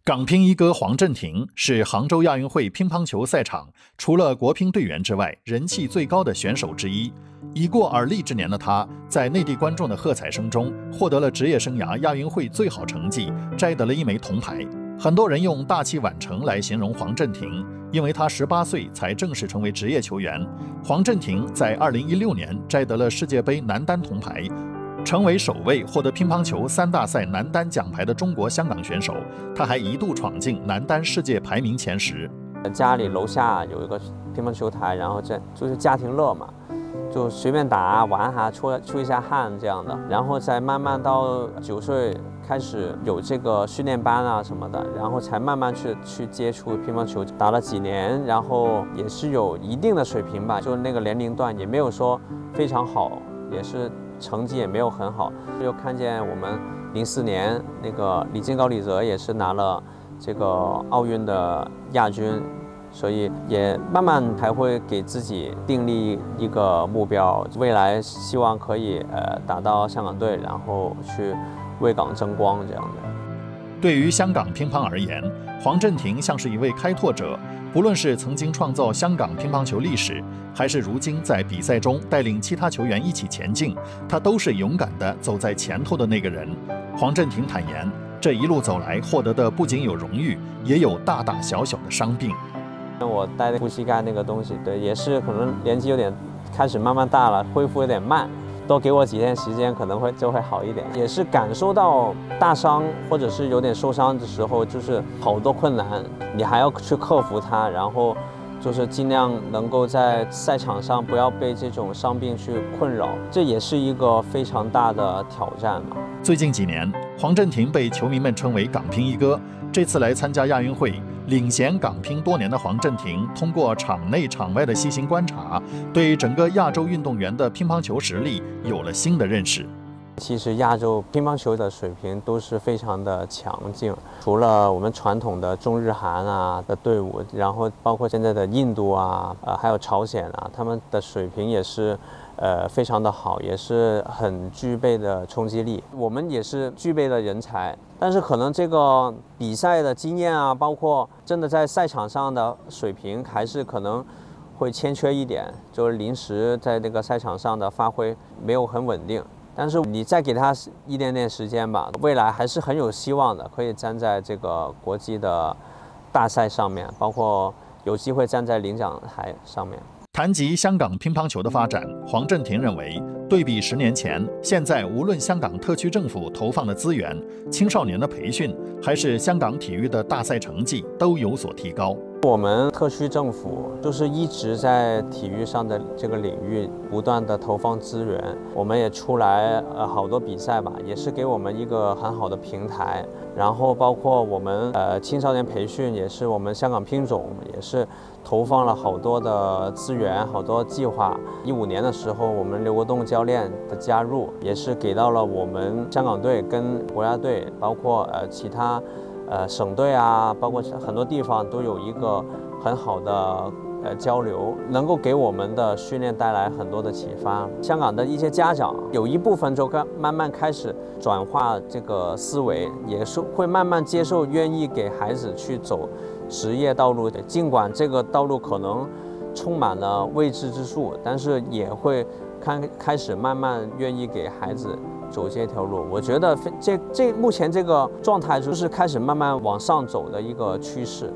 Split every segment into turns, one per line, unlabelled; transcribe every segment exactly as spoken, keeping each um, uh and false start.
港乒一哥黄镇廷是杭州亚运会乒乓球赛场除了国乒队员之外人气最高的选手之一。已过而立之年的他，在内地观众的喝彩声中，获得了职业生涯亚运会最好成绩，摘得了一枚铜牌。很多人用大器晚成来形容黄镇廷，因为他十八岁才正式成为职业球员。黄镇廷在二零一六年摘得了世界杯男单铜牌，成为首位获得乒乓球三大赛男单奖牌的中国香港选手。他还一度闯进男单世界排名前十。
家里楼下有一个乒乓球台，然后这就是家庭乐嘛，就随便打玩哈，出出一下汗这样的。然后再慢慢到九岁开始有这个训练班啊什么的，然后才慢慢去去接触乒乓球，打了几年，然后也是有一定的水平吧，就是那个年龄段也没有说非常好，也是。成绩也没有很好，又看见我们零四年那个李金高、李泽也是拿了这个奥运的亚军，所以也慢慢还会给自己订立一个目标，未来希望可以呃打到香港队，然后去为港争光这样的。
对于香港乒乓而言，黄镇廷像是一位开拓者。不论是曾经创造香港乒乓球历史，还是如今在比赛中带领其他球员一起前进，他都是勇敢地走在前头的那个人。黄镇廷坦言，这一路走来获得的不仅有荣誉，也有大大小小的伤病。
我带的呼吸盖那个东西，对，也是可能年纪有点开始慢慢大了，恢复有点慢。多给我几天时间，可能会就会好一点。也是感受到大伤或者是有点受伤的时候，就是好多困难，你还要去克服它，然后就是尽量能够在赛场上不要被这种伤病去困扰，这也是一个非常大的挑战嘛。
最近几年，黄镇廷被球迷们称为港乒一哥。这次来参加亚运会，领衔港乒多年的黄镇廷，通过场内场外的细心观察，对整个亚洲运动员的乒乓球实力有了新的认识。
其实亚洲乒乓球的水平都是非常的强劲，除了我们传统的中日韩啊的队伍，然后包括现在的印度啊，呃，还有朝鲜啊，他们的水平也是。呃，非常的好，也是很具备的冲击力。我们也是具备的人才，但是可能这个比赛的经验啊，包括真的在赛场上的水平，还是可能会欠缺一点，就是临时在这个赛场上的发挥没有很稳定。但是你再给他一点点时间吧，未来还是很有希望的，可以站在这个国际的大赛上面，包括有机会站在领奖台上面。
谈及香港乒乓球的发展，黄镇廷认为，对比十年前，现在无论香港特区政府投放的资源、青少年的培训，还是香港体育的大赛成绩，都有所提高。
我们特区政府就是一直在体育上的这个领域不断的投放资源，我们也出来呃好多比赛吧，也是给我们一个很好的平台。然后包括我们呃青少年培训，也是我们香港乒总也是投放了好多的资源、好多计划。一五年的时候，我们刘国栋教练的加入，也是给到了我们香港队跟国家队，包括呃其他。呃，省队啊，包括很多地方都有一个很好的呃交流，能够给我们的训练带来很多的启发。香港的一些家长有一部分就开慢慢开始转化这个思维，也是会慢慢接受，愿意给孩子去走职业道路的。尽管这个道路可能充满了未知之数，但是也会开开始慢慢愿意给孩子。走这条路，我觉得这这目前这个状态就是开始慢慢往上走的一个趋势。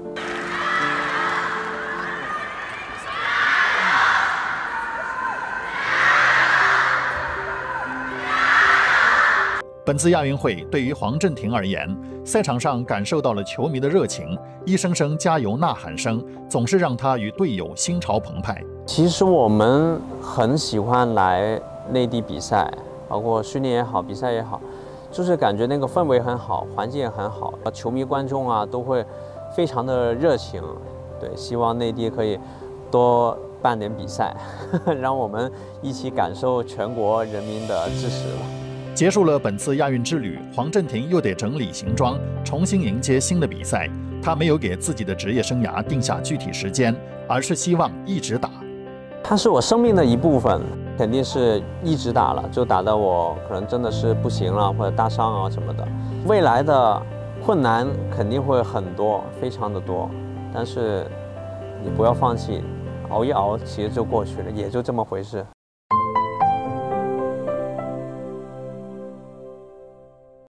本次亚运会对于黄镇廷而言，赛场上感受到了球迷的热情，一声声加油呐喊声，总是让他与队友心潮澎湃。
其实我们很喜欢来内地比赛。包括训练也好，比赛也好，就是感觉那个氛围很好，环境也很好，球迷观众啊都会非常的热情。对，希望内地可以多办点比赛，让我们一起感受全国人民的支持吧。
结束了本次亚运之旅，黄镇廷又得整理行装，重新迎接新的比赛。他没有给自己的职业生涯定下具体时间，而是希望一直打。
它是我生命的一部分。肯定是一直打了，就打到我可能真的是不行了，或者大伤啊什么的。未来的困难肯定会很多，非常的多，但是你不要放弃，熬一熬，其实就过去了，也就这么回事。